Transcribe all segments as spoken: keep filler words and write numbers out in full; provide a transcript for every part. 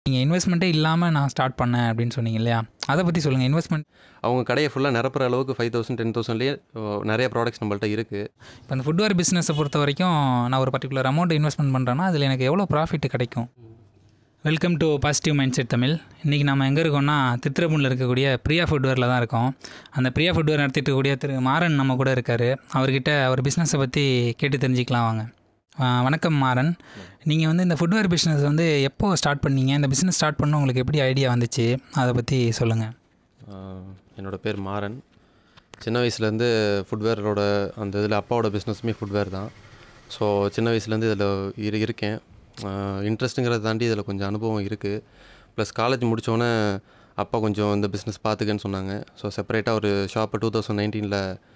நீங்கள் இன்வெஸ்ட்மெண்ட்டே இல்லாமல் நான் ஸ்டார்ட் பண்ணேன் அப்படின்னு சொன்னீங்க இல்லையா, அதை பற்றி சொல்லுங்கள். இன்வெஸ்ட்மெண்ட் அவங்க கடையை ஃபுல்லாக நிரப்புற அளவுக்கு ஃபைவ் தௌசண்ட் டென் தௌசண்ட்லேயே நிறைய ப்ராடக்ட்ஸ் நம்மள்ட்ட இருக்குது. இப்போ அந்த ஃபுட்வேர் பிஸ்னஸை பொறுத்த வரைக்கும் நான் ஒரு பர்டிகுலர் அமௌண்ட் இன்வெஸ்ட்மெண்ட் பண்ணுறேன்னா அதில் எனக்கு எவ்வளோ ப்ராஃபிட் கிடைக்கும்? Welcome to positive mindset Tamil. இன்றைக்கி நம்ம எங்கே இருக்கோம்னா திருத்திரப்பூரில் இருக்கக்கூடிய பிரியா ஃபுட்வேரில் தான் இருக்கோம். அந்த பிரியா ஃபுட்வேர் நடத்திட்டு இருக்கக்கூடிய திரு மாறன் நம்ம கூட இருக்கார். அவர்கிட்ட அவர் பிஸ்னஸை பற்றி கேட்டு தெரிஞ்சிக்கலாம் வாங்க. வணக்கம் மாறன், நீங்கள் வந்து இந்த ஃபுட்வேர் பிஸ்னஸ் வந்து எப்போ ஸ்டார்ட் பண்ணீங்க? இந்த பிஸ்னஸ் ஸ்டார்ட் பண்ண உங்களுக்கு எப்படி ஐடியா வந்துச்சு, அதை பற்றி சொல்லுங்கள். என்னோடய பேர் மாறன். சின்ன வயசுலேருந்து ஃபுட்வேரோட அந்த இதில் அப்பாவோட பிஸ்னஸுமே ஃபுட்வேர் தான். ஸோ சின்ன வயசுலேருந்து இதில் இரு இருக்கேன் இன்ட்ரெஸ்ட்டுங்கிறத தாண்டி இதில் கொஞ்சம் அனுபவம் இருக்குது. ப்ளஸ் காலேஜ் முடித்தோடனே அப்பா கொஞ்சம் இந்த பிஸ்னஸ் பார்த்துக்கன்னு சொன்னாங்க. ஸோ செப்பரேட்டாக ஒரு ஷாப்பை டூ தௌசண்ட் நைன்டீனில்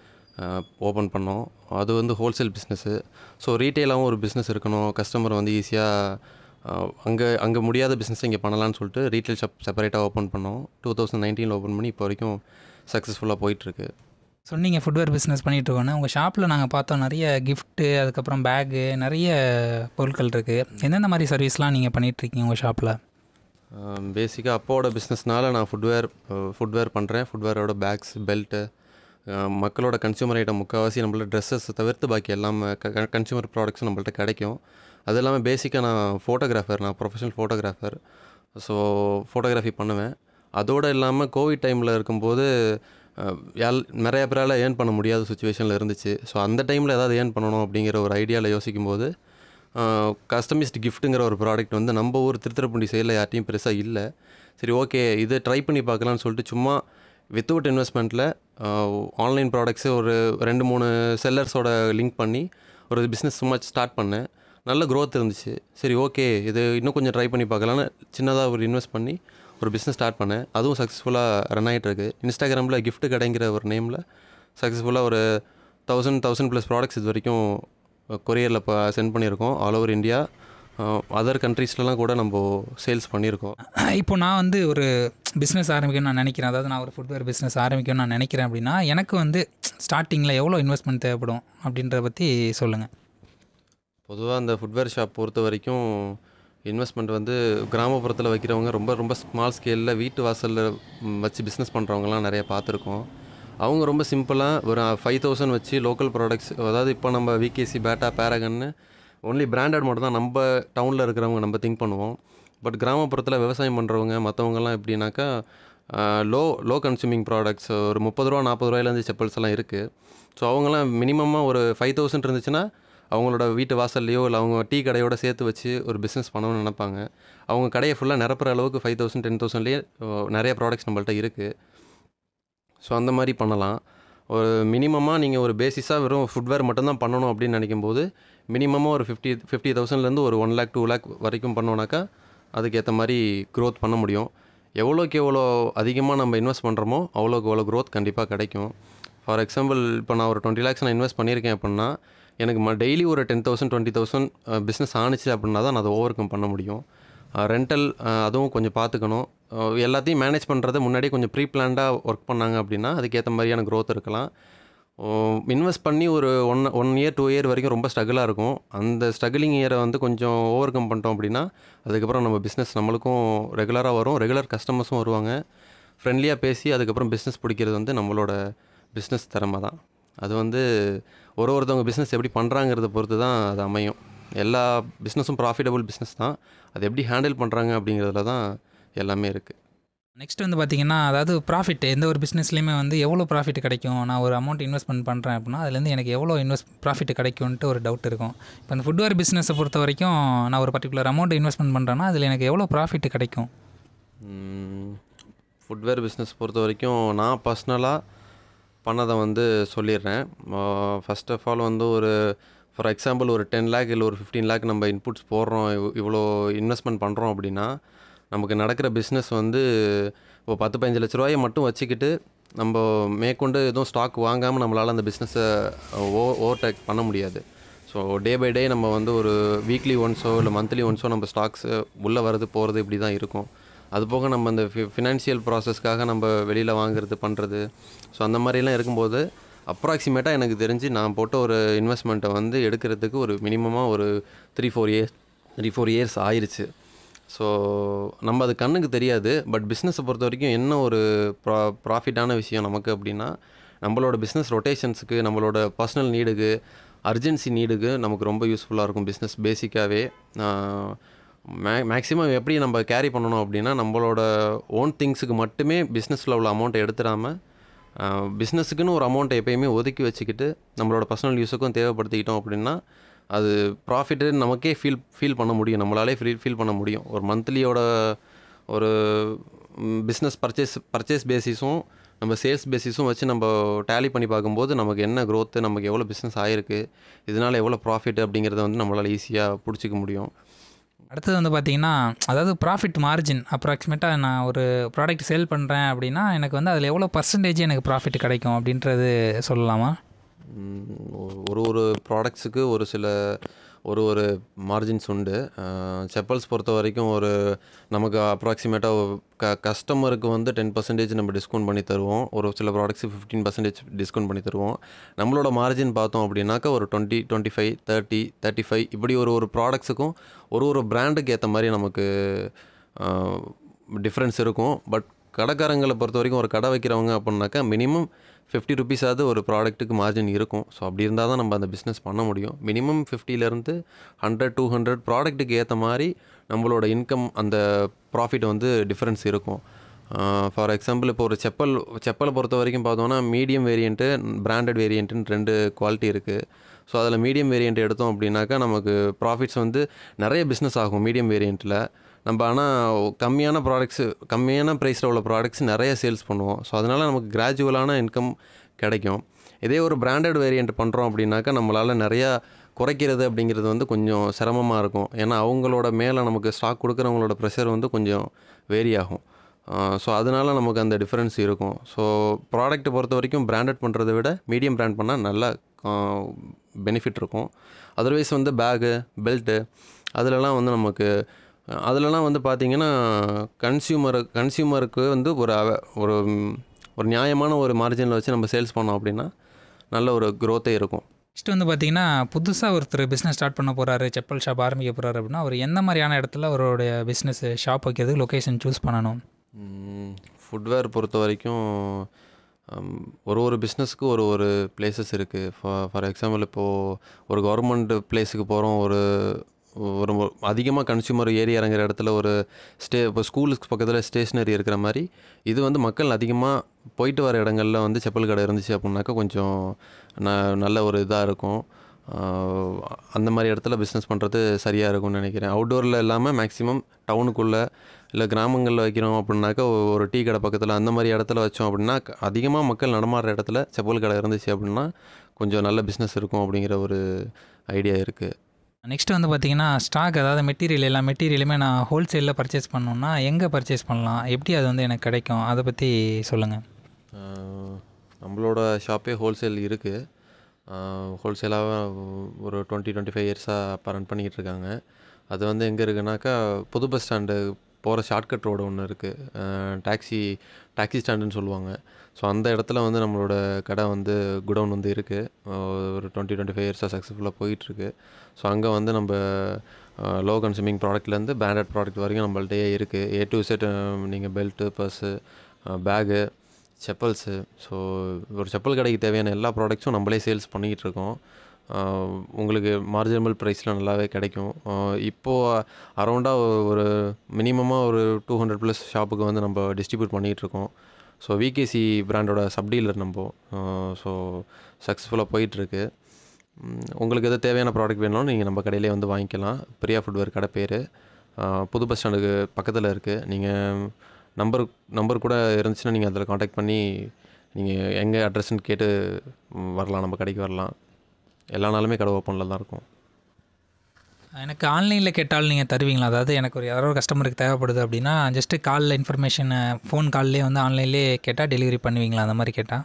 ஓப்பன் பண்ணோம். அது வந்து ஹோல்சேல் பிஸ்னஸ்ஸு. ஸோ ரீட்டெயிலாகவும் ஒரு பிஸ்னஸ் இருக்கணும், கஸ்டமர் வந்து ஈஸியாக அங்கே அங்கே முடியாத பிஸ்னஸ் இங்கே பண்ணலான்னு சொல்லிட்டு ரீட்டெயில் ஷாப் செப்பரேட்டாக ஓப்பன் பண்ணோம். டூ தௌசண்ட் நைன்டீனில் ஓப்பன் பண்ணி இப்போ வரைக்கும் சக்ஸஸ்ஃபுல்லாக போயிட்டுருக்கு. சொன்னீங்க ஃபுட்வேர் பிஸ்னஸ் பண்ணிகிட்ருக்கோன்னு. உங்கள் ஷாப்பில் நாங்கள் பார்த்தோம் நிறைய கிஃப்ட்டு, அதுக்கப்புறம் பேகு, நிறைய பொருட்கள் இருக்குது. எந்தெந்த மாதிரி சர்வீஸ்லாம் நீங்கள் பண்ணிகிட்ருக்கீங்க உங்கள் ஷாப்பில்? பேசிக்காக அப்பாவோட பிஸ்னஸ்னால் நான் ஃபுட்வேர் ஃபுட்வேர் பண்ணுறேன். ஃபுட்வேரோட பேக்ஸ், பெல்ட்டு, மக்களோட கன்சியூமர் ஐட்டம் முக்கால்வாசி நம்மள்ட்ட ட்ரெஸ்ஸஸ் தவிர்த்து பாக்கி எல்லாமே க கன்சியூமர் ப்ராடக்ட்ஸும் நம்மள்ட்ட கிடைக்கும். அது இல்லாமல் பேசிக்காக நான் ஃபோட்டோகிராஃபர், நான் ப்ரொஃபஷனல் ஃபோட்டோகிராஃபர். ஸோ ஃபோட்டோகிராஃபி பண்ணுவேன். அதோடு இல்லாமல் கோவிட் டைமில் இருக்கும்போது எல் நிறைய பேரால் ஏர்ன் பண்ண முடியாத சுச்சுவேஷனில் இருந்துச்சு. ஸோ அந்த டைமில் ஏதாவது ஏர்ன் பண்ணணும் அப்படிங்கிற ஒரு ஐடியாவில் யோசிக்கும்போது கஸ்டமைஸ்டு கிஃப்ட்டுங்கிற ஒரு ப்ராடக்ட் வந்து நம்ம ஊர் திருத்திரப்பூண்டி சைடில் யார்ட்டையும் பெருசாக இல்லை. சரி, ஓகே, இது ட்ரை பண்ணி பார்க்கலான்னு சொல்லிட்டு சும்மா வித்தவுட் இன்வெஸ்ட்மெண்ட்டில் ஆன்லைன் ப்ராடக்ட்ஸு ஒரு ரெண்டு மூணு செல்லர்ஸோட லிங்க் பண்ணி ஒரு பிஸ்னஸ் சும்மா ஸ்டார்ட் பண்ணேன். நல்ல க்ரோத் இருந்துச்சு. சரி, ஓகே, இது இன்னும் கொஞ்சம் ட்ரை பண்ணி பார்க்கலான்னு சின்னதாக ஒரு இன்வெஸ்ட் பண்ணி ஒரு பிஸ்னஸ் ஸ்டார்ட் பண்ணேன். அதுவும் சக்ஸஸ்ஃபுல்லாக ரன் ஆகிட்டுருக்கு. இன்ஸ்டாகிராமில் கிஃப்ட் கடைங்கிற ஒரு நேமில் சக்ஸஸ்ஃபுல்லாக ஒரு தௌசண்ட் தௌசண்ட் ப்ளஸ் ப்ராடக்ட்ஸ் இது வரைக்கும் கொரியரில் இப்போ சென்ட் பண்ணியிருக்கோம். ஆல் ஓவர் இந்தியா, அதர் கண்ட்ரீஸ்லலாம் கூட நம்ம சேல்ஸ் பண்ணியிருக்கோம். இப்போ நான் வந்து ஒரு பிஸ்னஸ் ஆரம்பிக்கணும்னு நான் நினைக்கிறேன். அதாவது நான் ஒரு ஃபுட்வேர் பிஸ்னஸ் ஆரம்பிக்கணும்னு நான் நினைக்கிறேன் அப்படின்னா எனக்கு வந்து ஸ்டார்டிங்கில் எவ்வளோ இன்வெஸ்ட்மெண்ட் தேவைப்படும் அப்படின்றத பற்றி சொல்லுங்கள். பொதுவாக அந்த ஃபுட்வேர் ஷாப் பொறுத்த வரைக்கும் இன்வெஸ்ட்மெண்ட் வந்து கிராமப்புறத்தில் வைக்கிறவங்க ரொம்ப ரொம்ப ஸ்மால் ஸ்கேலில் வீட்டு வாசலில் வச்சு பிஸ்னஸ் பண்ணுறவங்கலாம் நிறைய பார்த்துருக்கோம். அவங்க ரொம்ப சிம்பிளாக ஒரு ஃபைவ் தௌசண்ட் வச்சு லோக்கல் ப்ராடக்ட்ஸ், அதாவது இப்போ நம்ம விகேசி, பேட்டா, பேரகன்னு ஒன்லி பிராண்டட் மட்டும் தான் நம்ம டவுனில் இருக்கிறவங்க நம்ம திங்க் பண்ணுவோம். பட் கிராமப்புறத்தில் விவசாயம் பண்ணுறவங்க மற்றவங்கலாம் எப்படின்னாக்கா லோ லோ கன்சூமிங் ப்ராடக்ட்ஸ், ஒரு முப்பது ரூபா நாற்பது ரூபாயிலேருந்து செப்பல்ஸ் எல்லாம் இருக்குது. ஸோ அவங்களாம் மினிமமாக ஒரு ஃபைவ் தௌசண்ட் இருந்துச்சுன்னா அவங்களோட வீட்டு வாசல்லையோ இல்லை அவங்க டீ கடையோட சேர்த்து வச்சு ஒரு பிஸ்னஸ் பண்ணணும்னு நினைப்பாங்க. அவங்க கடையை ஃபுல்லாக நிரப்புற அளவுக்கு ஃபைவ் தௌசண்ட் டென் தௌசண்ட்லேயே நிறைய ப்ராடக்ட்ஸ் நம்மள்ட்ட இருக்குது. ஸோ அந்த மாதிரி பண்ணலாம். ஒரு மினிமமாக நீங்கள் ஒரு பேசிஸாக வெறும் ஃபுட்வேர் மட்டும்தான் பண்ணணும் அப்படின்னு நினைக்கும்போது மினிமமாக ஒரு ஃபிஃப்டி ஃபிஃப்டி தௌசண்ட்லேருந்து ஒரு ஒன் லேக் டூ லேக் வரைக்கும் பண்ணோன்னாக்கா அதுக்கேற்ற மாதிரி க்ரோத் பண்ண முடியும். எவ்வளோக்கு எவ்வளோ அதிகமாக நம்ம இன்வெஸ்ட் பண்ணுறோமோ அவ்வளோக்கு எவ்வளோ க்ரோத் கண்டிப்பாக கிடைக்கும். ஃபார் எக்ஸாம்பிள், இப்போ நான் ஒரு டுவெண்ட்டி லேக்ஸ் நான் இன்வெஸ்ட் பண்ணியிருக்கேன் அப்படின்னா எனக்கு ம டெய்லி ஒரு ten thousand twenty thousand business ஆணிச்சு அப்படின்னா தான் நான் அதை ஓவர் கம் பண்ண முடியும். ரெண்டல் அதுவும் கொஞ்சம் பார்த்துக்கணும். எல்லாத்தையும் மேனேஜ் பண்ணுறதை முன்னாடியே கொஞ்சம் ப்ரீ பிளான்டாக ஒர்க் பண்ணாங்க அப்படின்னா அதுக்கேற்ற மாதிரியான க்ரோத் இருக்கலாம். இன்வெஸ்ட் பண்ணி ஒரு one one year two year வரைக்கும் ரொம்ப ஸ்ட்ரகிளாக இருக்கும். அந்த ஸ்ட்ரகிளிங் இயரை வந்து கொஞ்சம் ஓவர் கம் பண்ணிட்டோம் அப்படின்னா அதுக்கப்புறம் நம்ம பிஸ்னஸ் நம்மளுக்கும் ரெகுலராக வரும், ரெகுலர் கஸ்டமர்ஸும் வருவாங்க. ஃப்ரெண்ட்லியாக பேசி அதுக்கப்புறம் பிஸ்னஸ் பிடிக்கிறது வந்து நம்மளோட பிஸ்னஸ் திறமை தான். அது வந்து ஒரு ஒருத்தவங்க பிஸ்னஸ் எப்படி பண்ணுறாங்கிறத பொறுத்து தான் அது அமையும். எல்லா பிஸ்னஸும் ப்ராஃபிட்டபுள் பிஸ்னஸ் தான். அது எப்படி ஹேண்டில் பண்ணுறாங்க அப்படிங்கிறதுல தான் எல்லாமே இருக்குது. நெக்ஸ்ட் வந்து பார்த்திங்கன்னா, அதாவது ப்ராஃபிட் எந்த ஒரு பிஸ்னஸ்லேயுமே வந்து எவ்வளோ ப்ராஃபிட் கிடைக்கும், நான் ஒரு அமௌண்ட் இன்வெஸ்ட்மெண்ட் பண்ணுறேன் அப்படின்னா அதுலேருந்து எனக்கு எவ்வளோ இன்வெஸ்ட் ப்ராஃபிட் கிடைக்கும்ன்ட்டு ஒரு டவுட் இருக்கும். இப்போ அந்த ஃபுட்வேர் பிஸ்னஸை பொறுத்த வரைக்கும் நான் ஒரு பர்டிகுலர் அமௌண்ட் இன்வெஸ்ட்மெண்ட் பண்ணுறேன்னா அதில் எனக்கு எவ்வளோ ப்ராஃபிட் கிடைக்கும்? ஃபுட்வேர் பிஸ்னஸ் பொறுத்த வரைக்கும் நான் பர்சனலாக பண்ணதை வந்து சொல்லிடுறேன். ஃபஸ்ட் ஆஃப் ஆல் வந்து ஒரு ஃபார் எக்ஸாம்பிள் ஒரு டென் லேக் இல்லை ஒரு ஃபிஃப்டீன் லேக் நம்ம இன்புட்ஸ் போடுறோம், இவ்வளோ இன்வெஸ்ட்மெண்ட் பண்ணுறோம் அப்படின்னா நமக்கு நடக்கிற பிஸ்னஸ் வந்து இப்போ பத்து பதினஞ்சு லட்ச ரூபாயை மட்டும் வச்சுக்கிட்டு நம்ம மேற்கொண்டு எதுவும் ஸ்டாக் வாங்காமல் நம்மளால் அந்த பிஸ்னஸை ஓ ஓவர்டேக் பண்ண முடியாது. ஸோ டே பை டே நம்ம வந்து ஒரு வீக்லி ஒன்ஸோ இல்லை மந்த்லி ஒன்ஸோ நம்ம ஸ்டாக்ஸு உள்ளே வரது போகிறது இப்படி தான் இருக்கும். அதுபோக நம்ம அந்த ஃபி ஃபினான்ஷியல் ப்ராசஸ்க்காக நம்ம வெளியில் வாங்குறது பண்ணுறது, ஸோ அந்த மாதிரிலாம் இருக்கும்போது அப்ராக்சிமேட்டாக எனக்கு தெரிஞ்சு நான் போட்ட ஒரு இன்வெஸ்ட்மெண்ட்டை வந்து எடுக்கிறதுக்கு ஒரு மினிமமாக ஒரு three four years three four years ஆயிடுச்சு. ஸோ நம்ம அது கண்ணுக்கு தெரியாது. பட் பிஸ்னஸை பொறுத்த வரைக்கும் என்ன ஒரு ப்ரா ப்ராஃபிட்டான விஷயம் நமக்கு அப்படின்னா, நம்மளோட பிஸ்னஸ் ரொட்டேஷன்ஸுக்கு, நம்மளோட பர்சனல் நீடுக்கு, அர்ஜென்சி நீடுக்கு நமக்கு ரொம்ப யூஸ்ஃபுல்லாக இருக்கும் பிஸ்னஸ் பேசிக்காகவே. மே மேக்ஸிமம் எப்படி நம்ம கேரி பண்ணணும் அப்படின்னா, நம்மளோட ஓன் திங்ஸுக்கு மட்டுமே பிஸ்னஸில் உள்ள அமௌண்ட்டை எடுத்துடாமல் பிஸ்னஸுக்குன்னு ஒரு அமௌண்ட்டை எப்போயுமே ஒதுக்கி வச்சுக்கிட்டு நம்மளோட பர்சனல் யூஸுக்கும் தேவைப்படுத்திக்கிட்டோம் அப்படின்னா அது ப்ராஃபிட்டு நமக்கே ஃபீல் ஃபீல் பண்ண முடியும். நம்மளாலே ஃபீல் ஃபீல் பண்ண முடியும். ஒரு மந்த்லியோட ஒரு பிஸ்னஸ் பர்ச்சேஸ் பர்ச்சேஸ் பேசிஸும் நம்ம சேல்ஸ் பேசிஸும் வச்சு நம்ம டேலி பண்ணி பார்க்கும்போது நமக்கு என்ன க்ரோத்து, நமக்கு எவ்வளோ பிஸ்னஸ் ஆகிருக்கு, இதனால் எவ்வளோ ப்ராஃபிட் அப்படிங்கிறத வந்து நம்மளால் ஈஸியாக பிடிச்சிக்க முடியும். அடுத்தது வந்து பார்த்திங்கன்னா, அதாவது ப்ராஃபிட் மார்ஜின் அப்ராக்சிமேட்டாக நான் ஒரு ப்ராடக்ட் சேல் பண்ணுறேன் அப்படின்னா எனக்கு வந்து அதில் எவ்வளோ பர்சன்டேஜ் எனக்கு ப்ராஃபிட் கிடைக்கும் அப்படின்றது சொல்லலாமா? ஒரு ஒரு ப்ராடக்ட்ஸுக்கு ஒரு சில ஒரு ஒரு மார்ஜின்ஸ் உண்டு. செப்பல்ஸ் பொறுத்த வரைக்கும் ஒரு நமக்கு அப்ராக்சிமேட்டாக க கஸ்டமருக்கு வந்து டென் பர்சன்டேஜ் நம்ம டிஸ்கவுண்ட் பண்ணி தருவோம். ஒரு சில ப்ராடக்ட்ஸு ஃபிஃப்டீன் பர்சன்டேஜ் டிஸ்கவுண்ட் பண்ணி தருவோம். நம்மளோட மார்ஜின் பார்த்தோம் அப்படின்னாக்கா ஒரு twenty twenty five thirty thirty five இப்படி ஒரு ஒரு ப்ராடக்ட்ஸுக்கும் ஒரு ஒரு பிராண்டுக்கு ஏற்ற மாதிரி நமக்கு டிஃப்ரென்ஸ் இருக்கும். பட் கடைக்காரங்களை பொறுத்த வரைக்கும் ஒரு கடை வைக்கிறவங்க அப்படின்னாக்கா மினிமம் ஃபிஃப்டி ருபீஸாவது ஒரு ப்ராடக்ட்டுக்கு மார்ஜின் இருக்கும். ஸோ அப்படி இருந்தால் தான் நம்ம அந்த பிஸ்னஸ் பண்ண முடியும். மினிமம் ஃபிஃப்டிலேருந்து ஹண்ட்ரட் டூ ஹண்ட்ரட் ப்ராடக்ட்டுக்கு ஏற்ற மாதிரி நம்மளோட இன்கம் அந்த ப்ராஃபிட் வந்து டிஃப்ரென்ஸ் இருக்கும். ஃபார் எக்ஸாம்பிள் இப்போ ஒரு செப்பல் செப்பலை பொறுத்த வரைக்கும் பார்த்தோன்னா மீடியம் வேரியண்ட்டு, பிராண்டட் வேரியண்ட்டுன்னு ரெண்டு குவாலிட்டி இருக்குது. ஸோ அதில் மீடியம் வேரியண்ட் எடுத்தோம் அப்படின்னாக்கா நமக்கு ப்ராஃபிட்ஸ் வந்து நிறைய பிஸ்னஸ் ஆகும் மீடியம் வேரியண்ட்டில். நம்ம ஆனால் கம்மியான ப்ராடக்ட்ஸு கம்மியான ப்ரைஸில் உள்ள ப்ராடக்ட்ஸ் நிறைய சேல்ஸ் பண்ணுவோம். ஸோ அதனால் நமக்கு கிராஜுவலான இன்கம் கிடைக்கும். இதே ஒரு பிராண்டட் வேரியண்ட் பண்ணுறோம் அப்படின்னாக்கா நம்மளால் நிறையா குறைக்கிறது அப்படிங்கிறது வந்து கொஞ்சம் சிரமமாக இருக்கும். ஏன்னா அவங்களோட மேலே நமக்கு ஸ்டாக் கொடுக்குறவங்களோட ப்ரெஷர் வந்து கொஞ்சம் வேரி ஆகும். ஸோ அதனால் நமக்கு அந்த டிஃப்ரென்ஸ் இருக்கும். ஸோ ப்ராடக்ட்டை பொறுத்த வரைக்கும் பிராண்டட் பண்ணுறதை விட மீடியம் பிராண்ட் பண்ணால் நல்லா பெனிஃபிட் இருக்கும். அதர்வைஸ் வந்து பேகு, பெல்ட்டு அதிலலாம் வந்து நமக்கு அதிலலாம் வந்து பார்த்திங்கன்னா கன்சியூமரு கன்சியூமருக்கு வந்து ஒரு ஒரு ஒரு நியாயமான ஒரு மார்ஜினில் வச்சு நம்ம சேல்ஸ் பண்ணோம் அப்படின்னா நல்ல ஒரு க்ரோத்தே இருக்கும். நெக்ஸ்ட் வந்து பார்த்திங்கன்னா, புதுசாக ஒருத்தர் பிஸ்னஸ் ஸ்டார்ட் பண்ண போகிறாரு, செப்பல் ஷாப் ஆரம்பிக்க போகிறாரு அப்படின்னா அவர் எந்த மாதிரியான இடத்துல அவருடைய பிஸ்னஸ் ஷாப் வைக்கிறதுக்கு லொக்கேஷன் சூஸ் பண்ணணும்? ஃபுட்வேர் பொறுத்த வரைக்கும் ஒரு ஒரு பிஸ்னஸ்க்கு ஒரு ஒரு பிளேசஸ் இருக்குது. ஃபார் ஃபார் எக்ஸாம்பிள் இப்போது ஒரு கவர்மெண்ட் பிளேஸுக்கு போகிறோம், ஒரு ஒரு அதிகமாக கன்சியூமர் ஏறி இறங்குற இடத்துல ஒரு ஸ்டே இப்போ ஸ்கூலுக்கு பக்கத்தில் ஸ்டேஷ்னரி இருக்கிற மாதிரி இது வந்து மக்கள் அதிகமாக போயிட்டு வர இடங்களில் வந்து செப்பல் கடை இருந்துச்சு அப்படின்னாக்கா கொஞ்சம் ந நல்ல ஒரு இதாக இருக்கும். அந்த மாதிரி இடத்துல பிஸ்னஸ் பண்ணுறது சரியாக இருக்கும்னு நினைக்கிறேன். அவுட்டோரில் இல்லாமல் மேக்ஸிமம் டவுனுக்குள்ளே இல்லை கிராமங்களில் வைக்கிறோம் அப்படின்னாக்கா ஒரு டீ கடை பக்கத்தில் அந்த மாதிரி இடத்துல வச்சோம் அப்படின்னா அதிகமாக மக்கள் நடமாடுற இடத்துல செப்பல் கடை இருந்துச்சு அப்படின்னா கொஞ்சம் நல்ல பிஸ்னஸ் இருக்கும் அப்படிங்கிற ஒரு ஐடியா இருக்குது. நெக்ஸ்ட் வந்து பார்த்திங்கன்னா, ஸ்டாக் அதாவது மெட்டீரியல் எல்லா மெட்டீரியலுமே நான் ஹோல்சேலில் பர்ச்சேஸ் பண்ணணுன்னா எங்கே பர்ச்சேஸ் பண்ணலாம், எப்படி அது வந்து எனக்கு கிடைக்கும், அதை பற்றி சொல்லுங்கள். நம்மளோட ஷாப்பே ஹோல்சேல் இருக்குது. ஹோல்சேலாக ஒரு டுவெண்ட்டி டுவெண்ட்டி ஃபைவ் இயர்ஸாக அப்போ ரன் பண்ணிக்கிட்டு இருக்காங்க. அது வந்து எங்கே இருக்குனாக்கா புது பஸ் ஸ்டாண்டு போகிற ஷார்ட்கட் ரோடு ஒன்று இருக்குது, டாக்ஸி டாக்ஸி ஸ்டாண்டுன்னு சொல்லுவாங்க. ஸோ அந்த இடத்துல வந்து நம்மளோட கடை வந்து குடவுன் வந்து இருக்குது. ஒரு டுவெண்ட்டி டுவெண்ட்டி ஃபைவ் இயர்ஸாக சக்ஸஸ்ஃபுல்லாக போயிட்டுருக்கு. ஸோ அங்கே வந்து நம்ம லோ கன்சூமிங் ப்ராடக்ட்லேருந்து பிராண்டட் ப்ராடக்ட் வரைக்கும் நம்மள்ட்டே இருக்குது. ஏ டு செட் நீங்கள் belt, purse, bag, chappals. So ஒரு செப்பல் கடைக்கு தேவையான எல்லா ப்ராடக்ட்ஸும் நம்மளே சேல்ஸ் பண்ணிக்கிட்டு இருக்கோம். உங்களுக்கு மார்ஜினபிள் ப்ரைஸில் நல்லாவே கிடைக்கும். இப்போது அரௌண்டாக ஒரு மினிமமாக ஒரு டூ ஹண்ட்ரட் ப்ளஸ் ஷாப்புக்கு வந்து நம்ம டிஸ்ட்ரிபியூட் பண்ணிகிட்ருக்கோம். ஸோ விகேசி பிராண்டோட சப்டீலர் நம்ம. ஸோ சக்ஸஸ்ஃபுல்லாக போயிட்டுருக்கு. உங்களுக்கு எது தேவையான ப்ராடக்ட் வேணாலும் நீங்கள் நம்ம கடையிலே வந்து வாங்கிக்கலாம். பிரியா ஃபுட்வேர் கடை பேர். புது பஸ் ஸ்டாண்டுக்கு பக்கத்தில் இருக்குது. நீங்கள் நம்பர் நம்பர் கூட இருந்துச்சுன்னா நீங்கள் அதில் காண்டாக்ட் பண்ணி நீங்கள் எங்கே அட்ரஸ்ன்னு கேட்டு வரலாம், நம்ம கடைக்கு வரலாம். எல்லா நாளுமே கடை ஓப்பனில் தான் இருக்கும். எனக்கு ஆன்லைனில் கேட்டாலும் நீங்கள் தருவீங்களா? அதாவது எனக்கு ஒரு யாரோ ஒரு கஸ்டமருக்கு தேவைப்படுது அப்படின்னா ஜஸ்ட்டு காலில் இன்ஃபர்மேஷனை ஃபோன் கால்லேயே வந்து ஆன்லைன்லேயே கேட்டால் டெலிவரி பண்ணுவீங்களா? அந்த மாதிரி கேட்டால்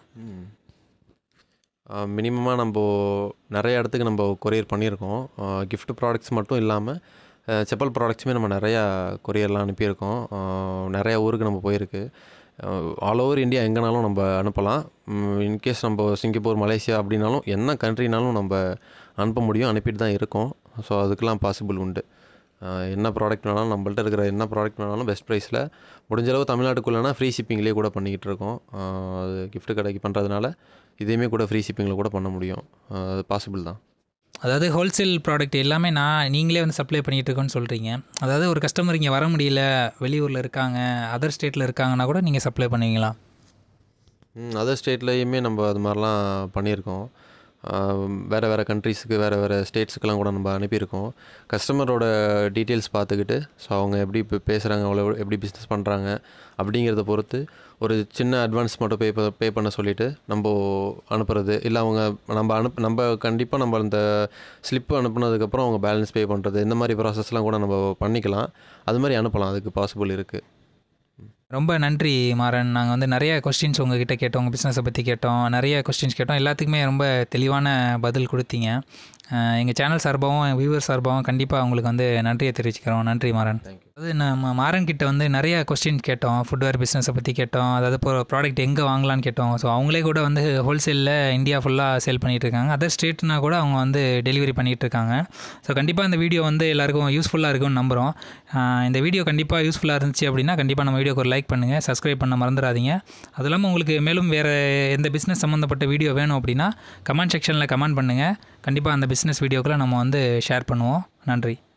மினிமமாக நம்ம நிறைய இடத்துக்கு நம்ம கொரியர் பண்ணியிருக்கோம். கிஃப்ட் ப்ராடக்ட்ஸ் மட்டும் இல்லாமல் செப்பல் ப்ராடக்ட்ஸுமே நம்ம நிறையா கொரியர்லாம் அனுப்பியிருக்கோம். நிறையா ஊருக்கு நம்ம போயிருக்கு. ஆல் ஓவர் இந்தியா எங்கேனாலும் நம்ம அனுப்பலாம். இன்கேஸ் நம்ம சிங்கப்பூர், மலேசியா அப்படின்னாலும் என்ன கண்ட்ரினாலும் நம்ம அனுப்ப முடியும், அனுப்பிட்டு தான் இருக்கோம். ஸோ அதுக்கெலாம் பாசிபிள் உண்டு. என்ன ப்ராடக்ட் வேணாலும் நம்மள்ட்ட இருக்கிற என்ன ப்ராடக்ட் வேணாலும் பெஸ்ட் ப்ரைஸில் முடிஞ்சளவு தமிழ்நாட்டுக்குள்ளேனா ஃப்ரீ ஷிப்பிங்லேயே கூட பண்ணிக்கிட்டு இருக்கோம். அது கிஃப்ட் கடைக்கு பண்ணுறதுனால இதையுமே கூட ஃப்ரீ ஷிப்பிங்கில் கூட பண்ண முடியும். அது பாசிபிள் தான். அதாவது ஹோல்சேல் ப்ராடக்ட் எல்லாமே நான் நீங்களே வந்து சப்ளை பண்ணிகிட்டு இருக்கோன்னு சொல்கிறீங்க. அதாவது ஒரு கஸ்டமர் இங்கே வர முடியல, வெளியூரில் இருக்காங்க, அதர் ஸ்டேட்டில் இருக்காங்கன்னா கூட நீங்கள் சப்ளை பண்ணுவீங்களா? அதர் ஸ்டேட்லேயுமே நம்ம அது மாதிரிலாம் பண்ணியிருக்கோம். வேறு வேறு கண்ட்ரீஸுக்கு வேறு வேறு ஸ்டேட்ஸுக்கெலாம் கூட நம்ம அனுப்பியிருக்கோம். கஸ்டமரோட டீட்டெயில்ஸ் பார்த்துக்கிட்டு ஸோ அவங்க எப்படி இப்போ பேசுகிறாங்க, அவ்வளோ எப்படி பிஸ்னஸ் பண்ணுறாங்க அப்படிங்கிறத பொறுத்து ஒரு சின்ன அட்வான்ஸ் மட்டும் பே பே பண்ண சொல்லிவிட்டு நம்ம அனுப்புறது. இல்லை அவங்க நம்ம அனுப்பு நம்ம கண்டிப்பாக நம்ம அந்த ஸ்லிப்பு அனுப்புனதுக்கப்புறம் அவங்க பேலன்ஸ் பே பண்ணுறது, இந்த மாதிரி ப்ராசஸ்லாம் கூட நம்ம பண்ணிக்கலாம். அது மாதிரி அனுப்பலாம், அதுக்கு பாசிபிள் இருக்குது. ரொம்ப நன்றி மாறன். நாங்கள் வந்து நிறைய கொஸ்டின்ஸ் உங்ககிட்ட கேட்டோம், உங்கள் பிஸ்னஸை பற்றி கேட்டோம், நிறைய கொஸ்டின்ஸ் கேட்டோம். எல்லாத்துக்குமே ரொம்ப தெளிவான பதில் கொடுத்தீங்க. எங்கள் சேனல் சார்பாகவும் வியூவர் சார்பாகவும் கண்டிப்பாக உங்களுக்கு வந்து நன்றியை தெரிவிச்சுக்கிறோம். நன்றி மாறன். அது நம்ம மாறன் கிட்ட வந்து நிறைய கொஸ்டின் கேட்டோம். ஃபுட்வேர் பிஸ்னஸை பற்றி கேட்டோம், அதாவது இப்போ ப்ராடக்ட் எங்கே வாங்கலான்னு கேட்டோம். ஸோ அவங்களே கூட வந்து ஹோல்சேலில் இந்தியா ஃபுல்லாக சேல் பண்ணிகிட்டு இருக்காங்க. அதர் ஸ்டேட்னா கூட அவங்க வந்து டெலிவரி பண்ணிகிட்டு இருக்காங்க. ஸோ கண்டிப்பாக இந்த வீடியோ வந்து எல்லாருக்கும் யூஸ்ஃபுல்லாக இருக்கும்னு நம்புகிறோம். இந்த வீடியோ கண்டிப்பாக யூஸ்ஃபுல்லாக இருந்துச்சு அப்படின்னா கண்டிப்பாக நம்ம வீடியோக்கு ஒரு லைக் பண்ணுங்கள், சப்ஸ்கிரைப் பண்ண மறந்துடாதீங்க. அது இல்லாமல் உங்களுக்கு மேலும் வேறு எந்த பிஸ்னஸ் சம்மந்தப்பட்ட வீடியோ வேணும் அப்படின்னா கமெண்ட் செக்ஷனில் கமெண்ட் பண்ணுங்கள். கண்டிப்பாக அந்த பிஸ்னஸ் வீடியோக்களை நம்ம வந்து ஷேர் பண்ணுவோம். நன்றி.